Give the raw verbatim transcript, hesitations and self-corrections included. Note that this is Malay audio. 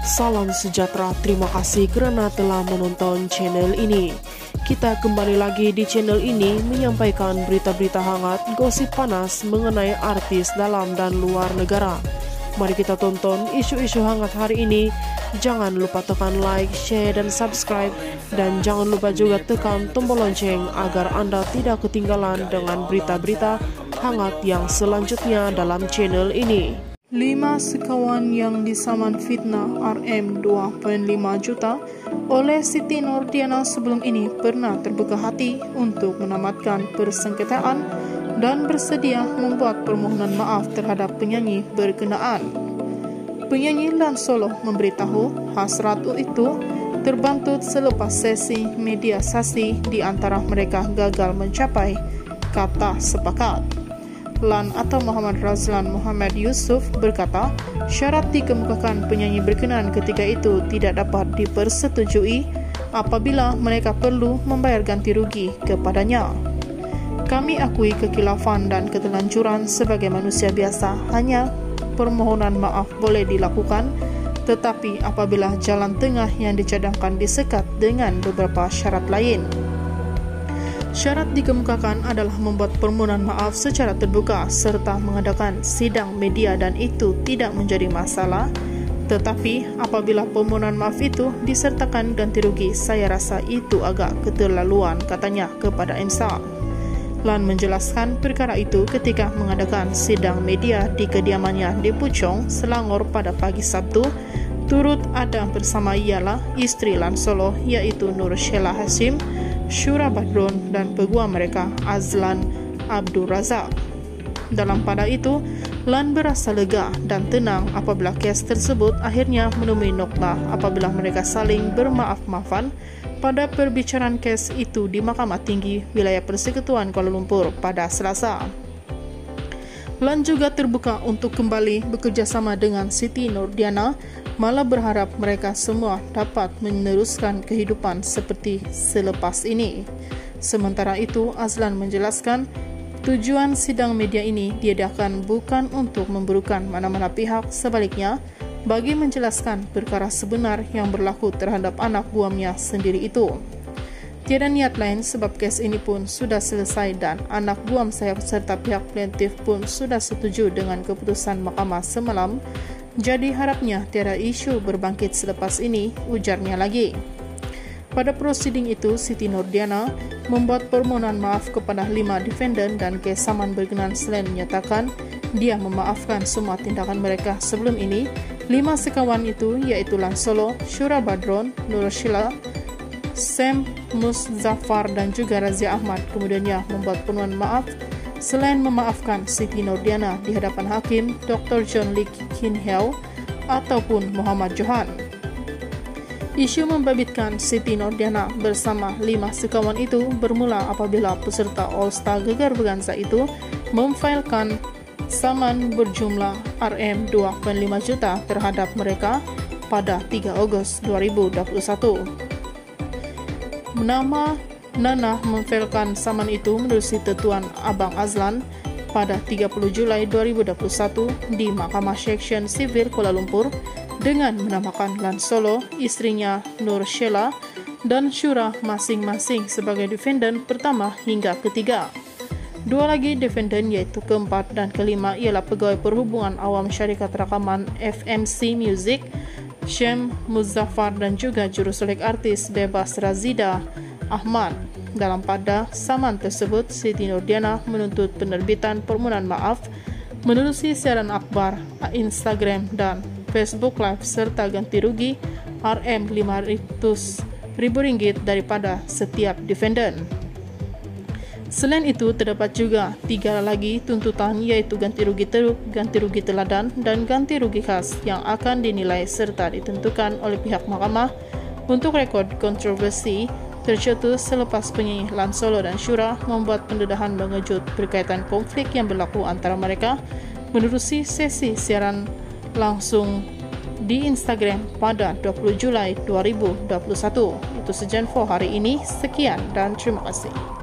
Salam sejahtera, terima kasih kerana telah menonton channel ini. Kita kembali lagi di channel ini menyampaikan berita-berita hangat, gosip panas mengenai artis dalam dan luar negara. Mari kita tonton isu-isu hangat hari ini. Jangan lupa tekan like, share dan subscribe. Dan jangan lupa juga tekan tombol lonceng agar Anda tidak ketinggalan dengan berita-berita hangat yang selanjutnya dalam channel ini. Lima sekawan yang disaman fitnah R M dua koma lima juta oleh Siti Nurdiana sebelum ini pernah terbuka hati untuk menamatkan persengketaan dan bersedia membuat permohonan maaf terhadap penyanyi berkenaan. Penyanyi Lan Solo memberitahu hasrat itu terbantut selepas sesi mediasi di antara mereka gagal mencapai kata sepakat. Lan atau Muhammad Razlan Muhammad Yusuf berkata, syarat dikemukakan penyanyi berkenaan ketika itu tidak dapat dipersetujui apabila mereka perlu membayar ganti rugi kepadanya. Kami akui kekilafan dan keterlanjuran sebagai manusia biasa, hanya permohonan maaf boleh dilakukan, tetapi apabila jalan tengah yang dicadangkan disekat dengan beberapa syarat lain. Syarat dikemukakan adalah membuat permohonan maaf secara terbuka serta mengadakan sidang media dan itu tidak menjadi masalah. Tetapi apabila permohonan maaf itu disertakan ganti rugi, saya rasa itu agak keterlaluan, katanya kepada M S A. Lan menjelaskan perkara itu ketika mengadakan sidang media di kediamannya di Puchong, Selangor pada pagi Sabtu. Turut ada bersama ialah istri Lan Solo yaitu Nur Sheila Hashim, Syura Badron dan peguam mereka Azlan Abdul Razak. Dalam pada itu, Lan berasa lega dan tenang apabila kes tersebut akhirnya menemui nokta apabila mereka saling bermaaf-maafan pada perbicaraan kes itu di Mahkamah Tinggi Wilayah Persekutuan Kuala Lumpur pada Selasa. Lan juga terbuka untuk kembali bekerjasama dengan Siti Nurdiana, malah berharap mereka semua dapat meneruskan kehidupan seperti selepas ini. Sementara itu, Azlan menjelaskan, tujuan sidang media ini diadakan bukan untuk memburukan mana-mana pihak, sebaliknya, bagi menjelaskan perkara sebenar yang berlaku terhadap anak buamnya sendiri itu. Tiada niat lain sebab kes ini pun sudah selesai dan anak buam saya serta pihak plaintiff pun sudah setuju dengan keputusan mahkamah semalam. Jadi harapnya tiada isu berbangkit selepas ini, ujarnya lagi. Pada prosiding itu, Siti Nurdiana membuat permohonan maaf kepada lima defendant dan kes saman berkenaan selain menyatakan dia memaafkan semua tindakan mereka sebelum ini. Lima sekawan itu yaitu Lan Solo, Syura Badron, Nur Sheila, Sam Muzaffar dan juga Razia Ahmad kemudiannya membuat permohonan maaf. Selain memaafkan Siti Nurdiana di hadapan hakim Doktor John Lee Kin Heo ataupun Muhammad Johan. Isu membabitkan Siti Nurdiana bersama lima sekawan itu bermula apabila peserta All Star Gegar Berganza itu memfailkan saman berjumlah R M dua koma lima juta terhadap mereka pada tiga Ogos dua ribu dua puluh satu. Nama Nana memfailkan saman itu menerusi tetuan Abang Azlan pada tiga puluh Julai dua ribu dua puluh satu di Mahkamah Seksyen Sivil Kuala Lumpur dengan menamakan Lan Solo, istrinya Nur Sheila dan Syura masing-masing sebagai defendant pertama hingga ketiga. Dua lagi defendant yaitu keempat dan kelima ialah pegawai perhubungan awam syarikat rakaman F M C Music, Syam Muzaffar dan juga juruselek artis bebas Razida Ahmad. Dalam pada saman tersebut, Siti Nurdiana menuntut penerbitan permohonan maaf menerusi siaran akhbar, Instagram dan Facebook Live serta ganti rugi R M lima ratus ribu ringgit daripada setiap defendant. Selain itu, terdapat juga tiga lagi tuntutan yaitu ganti rugi teruk, ganti rugi teladan dan ganti rugi khas yang akan dinilai serta ditentukan oleh pihak mahkamah. Untuk rekod kontroversi tercetus selepas penyanyi Lan Solo dan Syura membuat pendedahan mengejut berkaitan konflik yang berlaku antara mereka menerusi sesi siaran langsung di Instagram pada dua puluh Julai dua ribu dua puluh satu. Itu saja info hari ini. Sekian dan terima kasih.